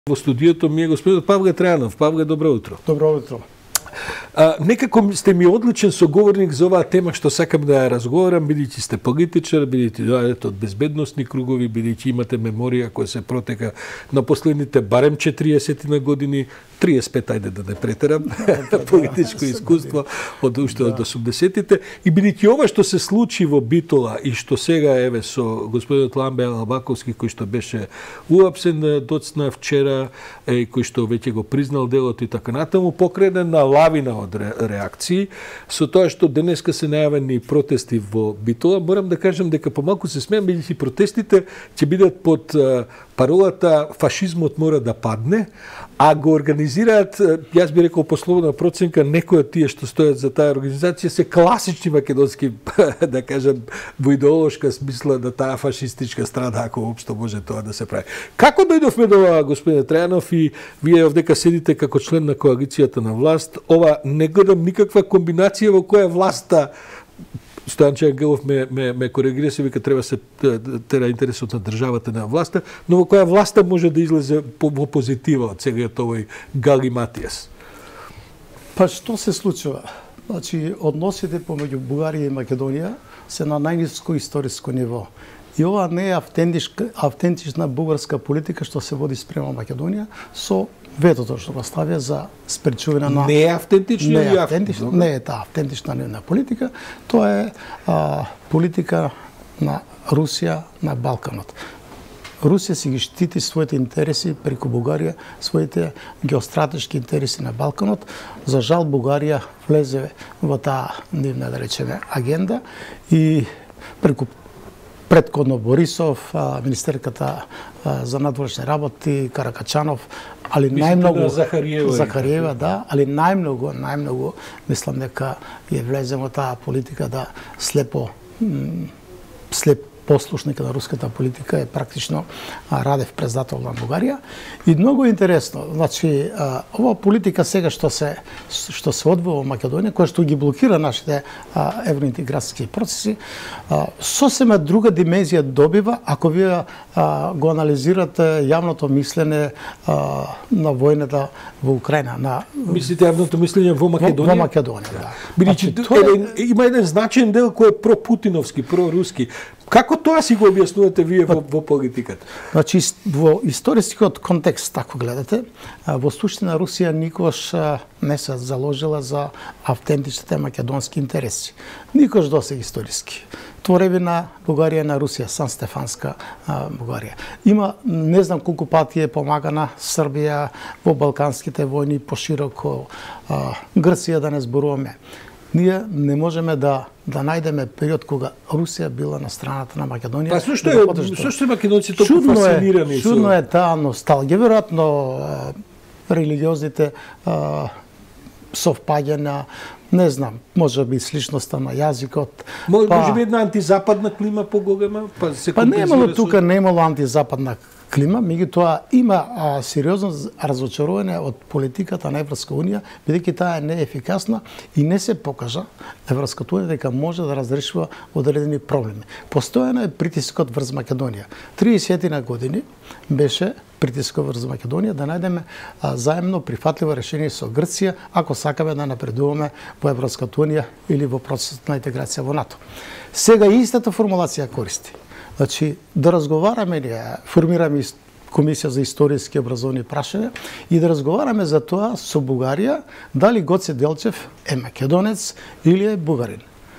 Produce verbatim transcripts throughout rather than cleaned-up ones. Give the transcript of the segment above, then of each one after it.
Во студиото ми е господин Павле Трајанов. Павле, добро утро. Добро утро. А, некако сте ми одличен соговорник за оваа тема што сакам да ја разговарам, бидејќи сте политичар, бидејќи доаѓате од безбедносни кругови, бидејќи имате меморија која се протека на последните барем четириесет на години, триесет и пет, ајде да не претерам, политичко искуство од уште од осумдесетите, и бидејќи ова што се случи во Битола и што сега еве со господинот Ламбе Албаковски, кој што беше уапсен доцна вчера, и кој што веќе го признал делот и така натаму, покренен на лавина од реакции, со тоа што денеска се најавени протести во Битола, морам да кажам дека помалку се смеам, бидејќи протестите ќе бидат под паролата фашизмот мора да падне, а го организираат, јас би рекол пословна проценка, некои од тие што стојат за таа организација се класични македонски, да кажам, во идеолошка смисла на таа фашистичка страна, ако општо може тоа да се прави. Како дојдовме до ова, господине Трајанов, и вие овдека седите како член на коалицијата на власт, ова не гледам никаква комбинација во која власта, Стојанче Ангелов ме, ме, ме коригира, се вика треба се тера интересот на државата на власта, но во која власта може да излезе во позитива од целиот овој галиматијас? Па што се случува? Значи, односите помеѓу Бугарија и Македонија се на најниско историско ниво. И ова не е автентична бугарска политика што се води спрема Македонија со ветото што го ставија за спречување на... Не е автентична не или е автентична, не е таа автентична нивна политика, тоа е а, политика на Русија на Балканот. Русија си ги штити своите интереси преку Бугарија, своите геостратешки интереси на Балканот. За жал Бугарија влезе во таа нивна, да речеме, агенда и преку предходно Борисов, министерката за надворешни работи, Каракачанов, али најмногу Захариева, Захариева, да, али најмногу, најмногу мислам дека е влезе во таа политика да слепо слеп послушника на руската политика е практично Радев председател на Бугарија. И многу интересно, значи ова политика сега што се што се одвива во Македонија, која што ги блокира нашите а, евроинтеграцијски процеси, а, сосема друга димензија добива ако вие а, го анализирате јавното мислене а, на војната во Украина, на Мислите јавното мислење во Македонија? Во, во Македонија, да. Бидејќи значи, е... има еден значаен дел кој е пропутиновски, проруски. Како тоа си го објаснувате вие во, во политиката? Значи, во историскиот контекст, тако гледате, во суштина Русија никош не се заложила за автентичните македонски интереси. Никош досег историски. Творевина Бугарија на Русија, Сан Стефанска а, Бугарија. Има, не знам колку пати е помагана Србија во балканските војни пошироко, а, Грција да не зборуваме. Ние не можеме да да најдеме период кога Русија била на страната на Македонија. Па зошто е зошто македонци толку фасцинирани? Чудно е таа носталгија, веројатно религиозните а, совпаѓања, не знам, може би сличноста на јазикот. Може, па, може би една антизападна клима поголема, па се Па немало тука, немало антизападна клима, меѓутоа има а, сериозно разочарување од политиката на Европска унија, бидејќи таа е неефикасна и не се покажа Европската унија дека може да разрешува одредени проблеми. Постојано е притискот врз Македонија. триесет на години беше притискот врз Македонија да најдеме а, заемно прифатливо решение со Грција, ако сакаме да напредуваме во Европската унија или во процесот на интеграција во НАТО. Сега истата формулација користи. Значи, да разговараме, ние формираме Комисија за историски образовни прашања и да разговараме за тоа со Бугарија, дали Гоце Делчев е македонец или е бугарин.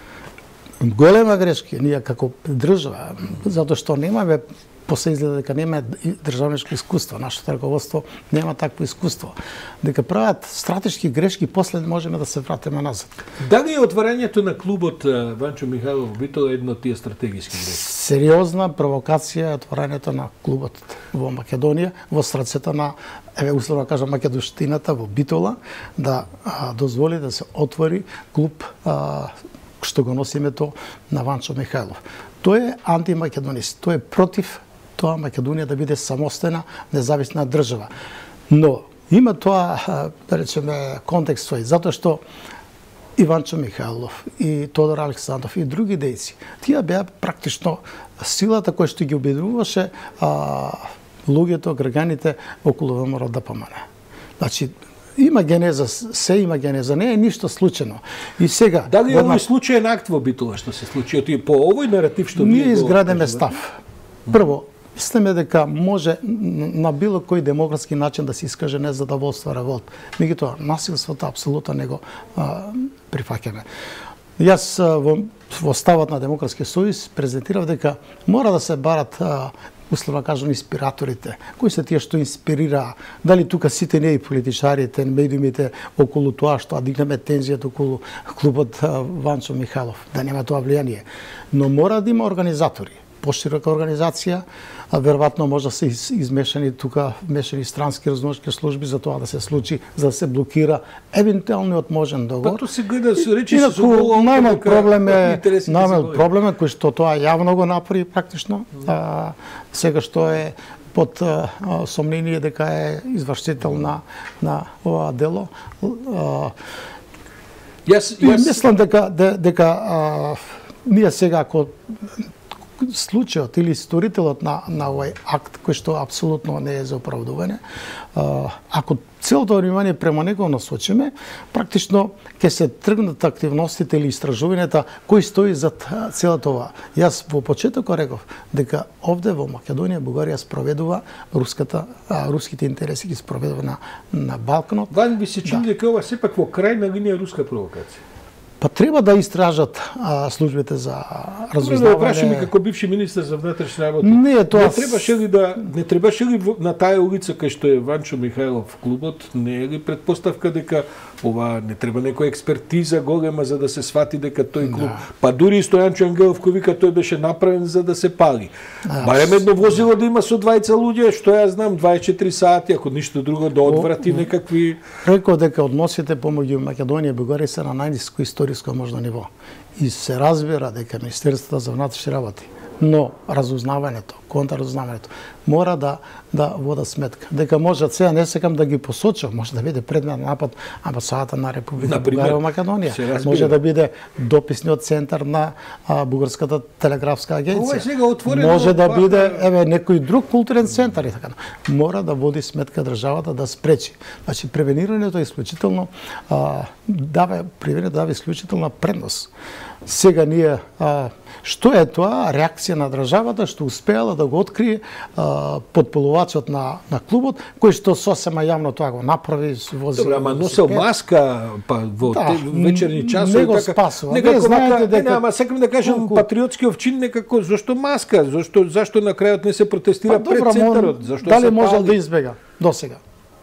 Голема грешка ние како држава, затоа што немаме, после изгледа дека нема државничко искуство, нашето раководство нема такво искуство. Дека прават стратешки грешки, после можеме да се вратиме назад. Дали е отварањето на клубот Ванчо Михайлов во Битола едно од тие стратегиски грешки? Сериозна провокација е отварањето на клубот во Македонија, во срцето на, еве условно кажам, македонштината во Битола, да а, дозволи да се отвори клуб а, што го носи името на Ванчо Михайлов. Тој е антимакедонист, тој е против тоа Македонија да биде самостојна, независна држава. Но има тоа, да речеме, контекст свој, затоа што Иванчо Михайлов и Тодор Александров и други дејци, тие беа практично силата која што ги обединуваше а, луѓето, граѓаните околу ВМРО Д П М Н. Значи, има генеза, се има генеза, не е ништо случајно. И сега... Дали е овој случаен акт во битува што се случи? По овој наратив што ние изградеме став. Прво, мислиме дека може на било кој демократски начин да се искаже незадоволство, револт. Меѓутоа, насилството апсолутно не го прифаќаме. Јас во, во ставот на Демократски сојуз презентирав дека мора да се барат условно кажам инспираторите, кои се тие што инспирираа, дали тука сите не и политичарите, медиумите околу тоа што дигнеме тензијата околу клубот Ванчо Михайлов, да нема тоа влијание, но мора да има организатори, поширока организација, а веројатно може да се измешани тука вмешани странски разузнавачки служби за тоа да се случи, за да се блокира евентуалниот можен договор. Па тоа се гледа се речи се со најмал проблем е најмал проблем е кој што тоа јавно го направи практично. А, сега што е под а, сомнение дека е извршител на на ова дело. А, јас јас мислам дека дека а, ние сега ако случајот или сторителот на, на овој акт, кој што апсолутно не е за оправдување, ако целото внимание према него насочиме, практично ќе се тргнат активностите или истражувањата кои стои за целото ова. Јас во почетокот реков дека овде во Македонија Бугарија спроведува руската а, руските интереси ги спроведува на на Балканот. Ван би се чуди дека ова сепак во крајна линија руска провокација. Па треба да истражат а, службите за разузнавање. Да прашаме како бивши министар за внатрешни работи. Не, тоа не требаше ли да не требаше ли на таа улица кај што е Ванчо Михайлов клубот, не е ли предпоставка дека ова не треба некоја експертиза голема за да се свати дека тој клуб, да. Па дури и Стојанчо Ангелов кој вика тој беше направен за да се пали. Да, барем едно возило да има со двајца луѓе, што ја знам дваесет и четири сати, ако ништо друго да одврати некакви. Рекол дека односите помеѓу Македонија и Бугарија се на најниско историско можно ниво. И се разбира дека Министерството за внатрешни работи, но разузнавањето, контраразузнавањето мора да да вода сметка. Дека можат сега не сакам да ги посочам, може да биде предмет на напад амбасадата на Република Бугарија во Македонија. Може да биде дописниот центар на а, Бугарската телеграфска агенција. Може да биде еве некој друг културен центар и така. Мора да води сметка државата да спречи. Значи превенирањето е исклучително а, дава превенирањето дава исклучителна предност. Сега ние а, што е тоа реакција на државата што успеала да го открие а, подполувачот на на клубот кој што сосема јавно тоа го направи, вози. Добре, ама носел маска па во да, вечерни часови не го така. Спасува. Некако знаете дека не, ама сакам да кажам колку... патриотски овчин некако зошто маска, зошто зашто на крајот не се протестира па, пред добра, центарот, зашто дали се можел пали? Да избега досега?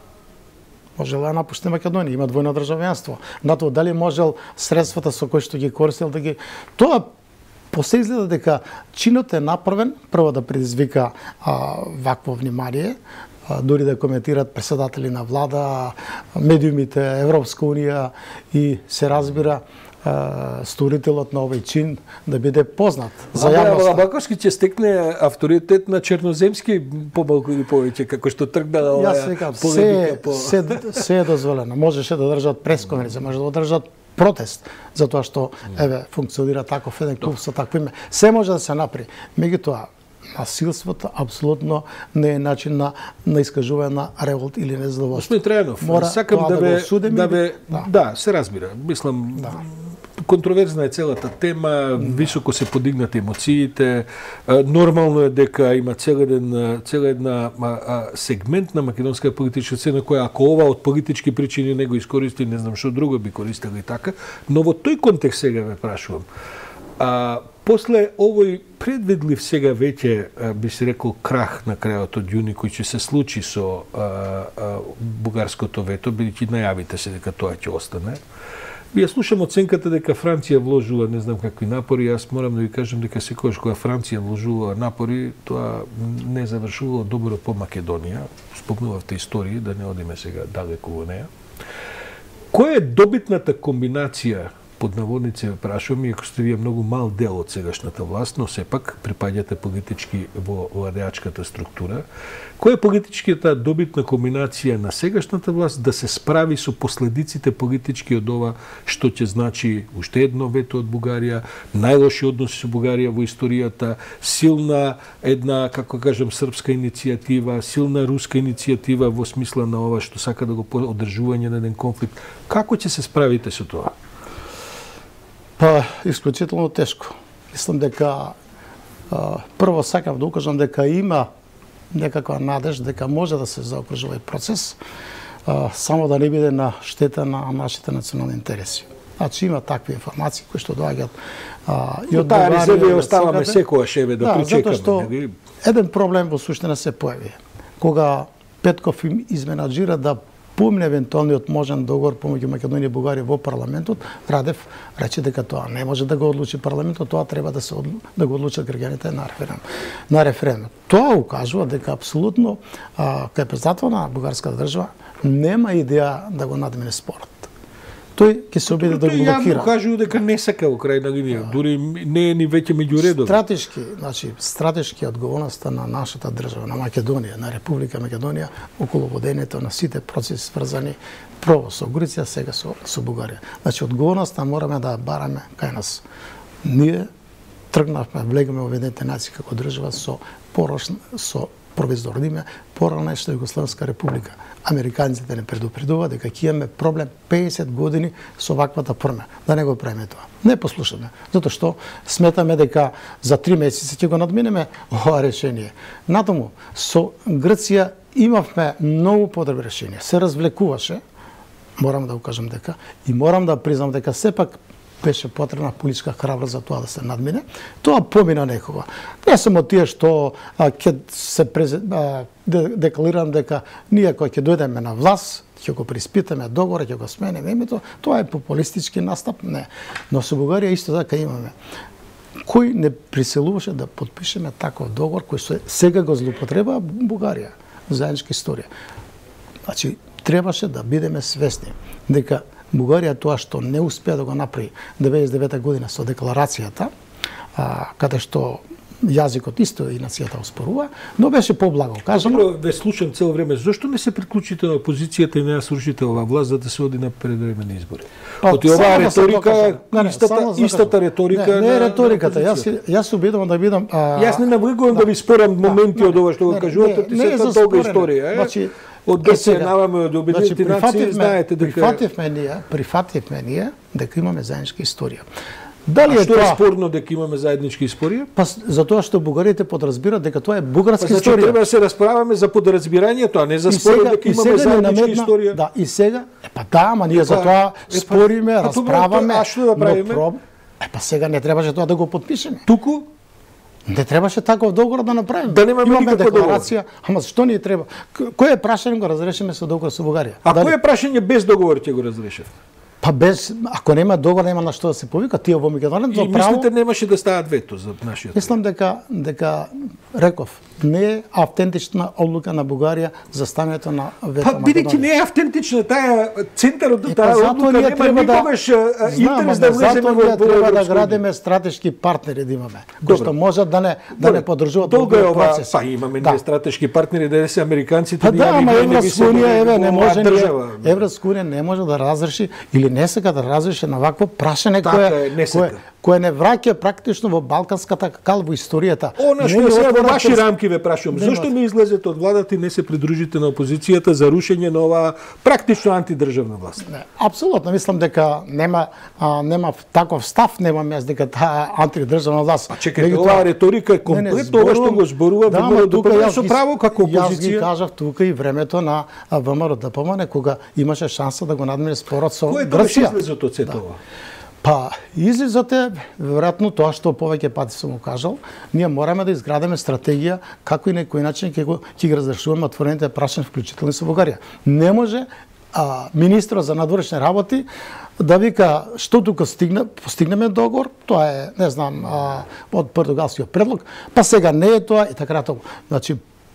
Можел да напушти Македонија, има двојно државјанство. На тоа дали можел средствата со кои што ги користел да ги тоа после изгледа дека чинот е направен прво да предизвика а, вакво внимание, а, дури да коментират председатели на влада, медиумите, Европска унија и се разбира а, сторителот на овој чин да биде познат за јавноста. Лабаковски ќе стекне авторитет на Черноземски помалку или повеќе како што тргнала оваа полемика по се се е дозволено. Можеше да држат пресконференција, може да држат протест за тоа што еве функционира таков еден клуб со такво име. Се може да се направи. Меѓутоа насилството апсолутно не е начин на на искажување на револт или незадоволство. Господин Трајанов, сакам да ве да ве да. да, се разбира. Мислам да. Контроверзна е целата тема, да. Високо се подигнати емоциите. Нормално е дека има цел еден цела една а, а, сегмент на македонска политичка сцена која ако ова од политички причини не го искористи, не знам што друго би користели така, но во тој контекст сега ве прашувам. А, после овој предвидлив сега веќе би се рекол крах на крајот од јуни кој ќе се случи со а, а, бугарското вето, бидејќи најавите се дека тоа ќе остане. Ја слушам оценката дека Франција вложува не знам какви напори, јас морам да ви кажам дека секогаш кога Франција вложува напори, тоа не завршувало добро по Македонија. Спомнувавте истории, да не одиме сега далеку во неја. Која е добитната комбинација под наводници прашувам, иако сте вие многу мал дел од сегашната власт, но сепак припаѓате политички во владеачката структура. Која е политичката добитна комбинација на сегашната власт да се справи со последиците политички од ова што ќе значи уште едно вето од Бугарија, најлоши односи со Бугарија во историјата, силна една, како кажам, српска иницијатива, силна руска иницијатива во смисла на ова што сака да го одржување на еден конфликт. Како ќе се справите со тоа? Па, исклучително тешко. Мислам дека а, прво сакам да укажам дека има некаква надеж дека може да се заокружи овој процес, а, само да не биде на штета на нашите национални интереси. Значи има такви информации кои што доаѓаат а, и од таа Бугарија. резерва оставаме секојаш еве да, да причекаме. Затоа што еден проблем во суштина се појави. Кога Петков им изменаджира да помне евентуалниот можен договор помеѓу Македонија и Бугарија во парламентот, Радев рече дека тоа не може да го одлучи парламентот, тоа треба да се одлу... да го одлучат граѓаните на референдум. На референдум. Тоа укажува дека апсолутно а, кај председател на бугарската држава нема идеја да го надмине спорот. Тој ќе се обиде да го блокира. Тој кажува дека не сака во крај на линија, дури не е ни веќе меѓу редови. Стратешки, значи стратешки одговорноста на нашата држава, на Македонија, на Република Македонија околу водењето на сите процеси сврзани прво со Грција, сега со со Бугарија. Значи одговорноста мораме да бараме кај нас. Ние тргнавме, влегаме во Обединетите нации како држава со порочно со провизорно име порана што Југославска република. Американците не предупредува дека ќе имаме проблем песет години со ваквата промена. Да не го правиме тоа. Не послушаме, затоа што сметаме дека за три месеци ќе го надминеме ова решение. Натаму со Грција имавме многу подобро решение. Се развлекуваше, морам да го кажам дека, и морам да признам дека сепак беше потребна политичка храброст за тоа да се надмине. Тоа помина некога. Не само тие што ќе се презид... декларирам дека ние кои ќе дојдеме на власт, ќе го приспитаме договор, ќе го смениме името, тоа е популистички настап, не. Но со Бугарија исто така имаме. Кој не приселуваше да подпишеме таков договор кој се сега го злоупотреба Бугарија, заедничка историја. Значи требаше да бидеме свесни дека Бугарија тоа што не успеа да го направи деветдесет и девета година со декларацијата, а, каде што јазикот исто и нацијата оспорува, но беше поблаго кажано. Добро, ве слушам цело време. Зошто не се приклучите на опозицијата и не ја срушите оваа власт за да се оди на предвременни избори? Оти оваа риторика, да не, истата, не, истата риторика не, не е на риториката. Јас јас се обидувам да бидам а... Јас не навлегувам да, да ви спорам моменти од ова што го кажувате, ти се тоа долга историја, е. Значи, од да се наваме од Обединетите нации, знаете дека прифативме ние, прифативме ние дека имаме заедничка историја. Дали а е што тоа е спорно дека имаме заедничка историја? Па затоа што бугарите подразбираат дека тоа е бугарска па, значи, историја. Треба да се расправаме за подразбирањето, а не за спорот дека имаме заедничка наметна, историја. Да, и сега, е па да, ама ние за тоа спориме, а, расправаме. А што да правиме? Проб... Е па сега не требаше тоа да го потпишеме. Туку не требаше таков договор да направиме. Да немаме имаме декларација. Ама што ни треба? Кој е прашање го разрешиме со договор со Бугарија? А кој е прашање без договор ќе го разрешите? Па без, ако нема договор, нема на што да се повика, тие во меѓународното право. И право... мислите немаше да стават вето за нашиот? Мислам дека дека реков, не е автентична одлука на Бугарија за ставањето на вето па, на Македонија. Па бидејќи не е автентична таа центарот на таа па, одлука нема никогаш да, интерес да влеземе во треба да градиме стратешки партнери да имаме, кои што можат да не да не поддржуваат овој процес. Па имаме да. ние стратешки партнери да се американците па, да, ама Европска унија еве не може Европска унија не може да разреши или не сака да разреши на вакво прашање кое кое кое не враќа практично во балканската кал во историјата. Она што е сега во ваши рамки ве прашувам, зошто не излезете од владата и не се придружите на опозицијата за рушење на оваа практично антидржавна власт? Не, апсолутно мислам дека нема а, нема таков став, немам јас дека таа антидржавна власт. А чекајте, оваа риторика е комплетно ова што го зборува да, ВМРО ДПМНЕ да со право како опозиција. Јас ги кажав тука и времето на ВМРО ДПМНЕ кога имаше шанса да го надмине спорот со Грција. Кој е излезот од сето ова? Па, излезот е, веројатно, тоа што повеќе пати сум го кажал, ние мораме да изградиме стратегија како и на кој начин ќе го ќе ги разрешуваме отворените прашања, вклучително со Бугарија. Не може а, министрот за надворешни работи да вика што тука стигна, постигнеме договор, тоа е, не знам, а, од португалскиот предлог, па сега не е тоа и така натаму. Значи,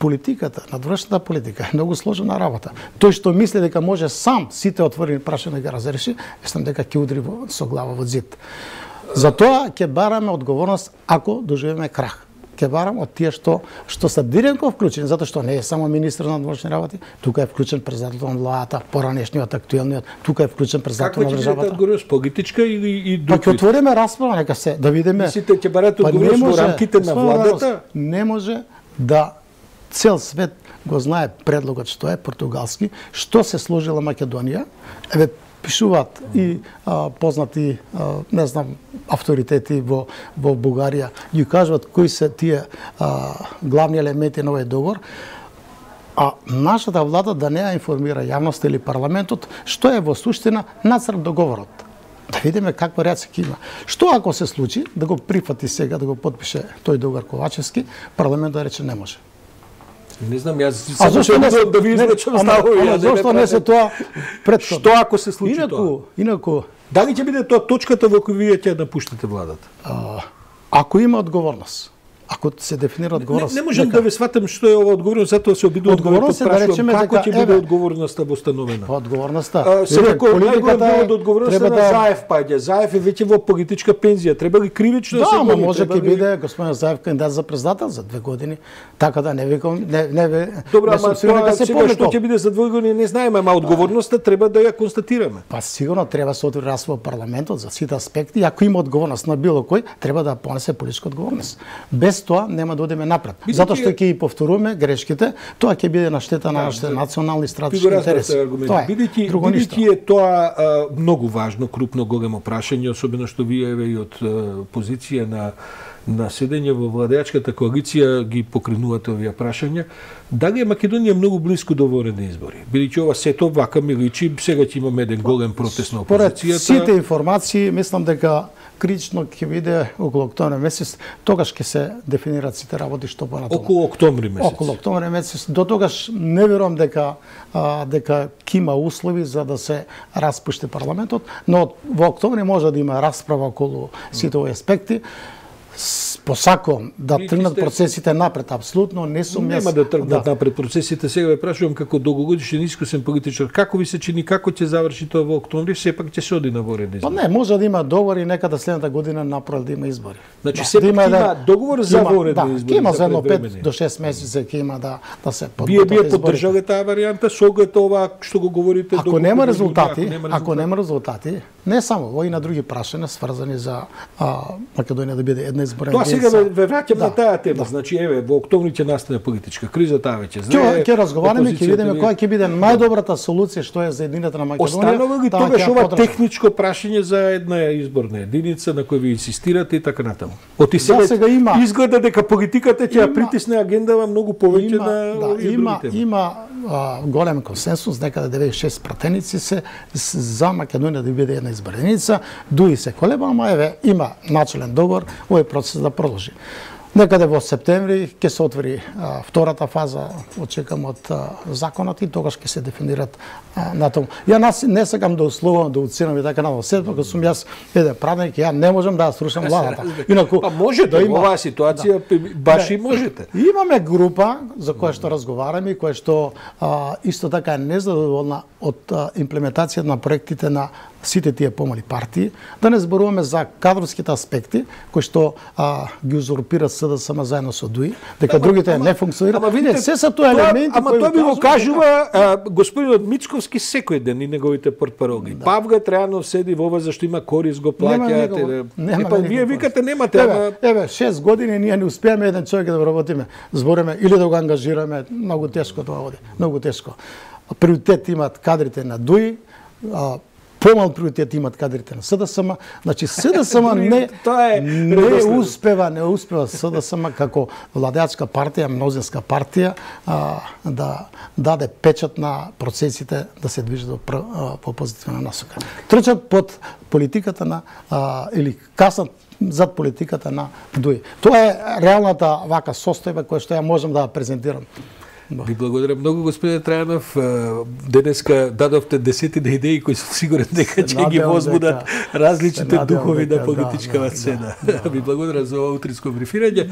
политиката, надвршната политика е многу сложена работа. Тој што мисли дека може сам сите отворени прашања да ги разреши, мислам дека ќе удри со глава во зид. Затоа ќе бараме одговорност ако доживеме крах. Ќе барам од тие што што се директно вклучени, затоа што не е само министер на внатрешни работи, тука е вклучен председател на владата, поранешниот, актуелниот, тука е вклучен председател на државата. Каква ќе биде одговорност, политичка или и друг? Па ќе отвориме расправа, нека се да видиме. Мислите ќе барате одговорност во рамките на владата? Не може да цел свет го знае предлогот што е португалски, што се сложила Македонија. Еве пишуваат и а, познати, а, не знам, авторитети во, во Бугарија, ги кажуваат кои се тие а, главни елементи на овој договор, а нашата влада да не ја информира јавноста или парламентот што е во суштина нацрт договорот. Да видиме каква реакција ќе има. Што ако се случи да го прифати сега, да го подпише тој договор Ковачевски, парламентот да рече не може. Не знам, јас само што не да ви изречам ставови. Ама зошто не се тоа претходно? Што ако се случи инаку, тоа? Инаку, дали ќе биде тоа точката во која вие ќе напуштите владата? А, ако има одговорност, ако се дефинира одговорност. Не, не можам дека... да ве сватам што е ова одговорност, затоа се обидувам да ве потпрашувам како ќе биде одговорноста восстановена. Одговорноста. Се рекол најголем од одговорноста на Заев паѓа. Заев е веќе во политичка пензија. Треба ли кривично да се гони? Да, може ќе биде господин Заев кандидат за председател за две години. Така да не викам, не не ве. Добро, ама тоа се сега што ќе биде за две години не знаеме, ама одговорноста треба да ја констатираме. Па сигурно треба се отвори расправа во парламентот за сите аспекти. Ако има одговорност на било кој, треба да понесе политичка одговорност. Без тоа нема да одиме напред. Бидеќи... Затоа што ќе ги повторуваме грешките, тоа ќе биде на штета на нашите национални стратешки интереси. Тоа е. Бидејќи бидејќи е тоа а, многу важно, крупно големо прашање, особено што вие еве и од а, позиција на на седење во владеачката коалиција ги покренувате овие прашања, дали е Македонија многу близко до воредни избори? Бидејќи ова сето вака ми личи, сега ќе имаме еден голем протест на опозицијата. Според сите информации, мислам дека критично ќе биде околу октомври месец, тогаш ќе се дефинираат сите работи што понатаму. Околу октомври месец. Околу октомври месец. До тогаш не верувам дека а, дека ќе има услови за да се распушти парламентот, но во октомври може да има расправа околу сите овие аспекти. Посакувам да тргнат процесите напред, апсолутно не сум јас. Нема да тргнат да. напред процесите. Сега ве прашувам како долгогодишен искусен политичар, како ви се чини, како ќе заврши тоа во октомври, сепак ќе се оди на воредни избори? Па не, може да има договор и некада следната година напрол да има избори. Значи да, сепак да има, има да, договор за има, воредни да, избори. Има за едно пет до шест месеци ќе има да да се подготват. Вие вие поддржале таа варијанта со оглед ова што го говорите? Ако нема резултати, ако нема резултати, не само во и на други прашања сврзани за а, Македонија да биде една изборна единица. Тоа сега ве враќам да, на таа тема. Да. Значи еве во октомври ќе настане политичка криза, таа веќе знае. Ќе разговараме, ќе видиме која ќе биде најдобрата солуција што е за едината на Македонија. Останува ли тогаш ова техничко прашање за една изборна единица на која ви инсистирате и така натаму? Оти сега, да, сега има, изгледа дека политиката ќе ја притисне агендава многу повеќе има, на да, овие има, други теми. Има а, голем консенсус, некаде деветдесет и шест пратеници се за Македонија да биде една изборна единица. Дуи се колеба, ама еве има начелен договор овој процес да продолжи. Некаде во септември ќе се отвори а, втората фаза, очекам од а, законот и тогаш ќе се дефинират а, на тоа. Ја нас не сакам да условувам, да уценам и така на сето, кога сум јас еден правник, ја не можам да ја срушам владата. Инаку па можете да има оваа ситуација, да. Баш и можете. Имаме група за која што разговараме и која што а, исто така е незадоволна од а, имплементацијата на проектите на сите тие помали партии, да не зборуваме за кадровските аспекти кои што а, ги узурпира СДСМ заедно со ДУИ, дека ама, другите ама, не функционираат. Ама видите, се се тоа елементи ама кои тоа би го кажува а, господинот Мицковски секој ден и неговите портпароли. Да. Павга Трајанов седи во ова зашто има корис, го плаќаат. Епа вие викате немате, еве, ама еве шест години ние не успеаме еден човек да работиме, збориме или да го ангажираме, многу тешко тоа оди, многу тешко. Приоритет имаат кадрите на ДУИ, а, помал приоритет имат кадрите на СДСМ, значи СДСМ не не успева, не успева СДСМ како владеачка партија, мнозинска партија а, да даде печат на процесите да се движат во, по позитивна насока. Трчат под политиката на а, или каснат зад политиката на ДУИ. Тоа е реалната вака состојба која што ја можам да ја презентирам. Ви благодарам многу, господин Трајанов. Денеска дадовте десетина идеи кои сум сигурен дека ќе ги возбудат различните духови на политичкава сцена. Ви благодарам за ова утринско брифирање.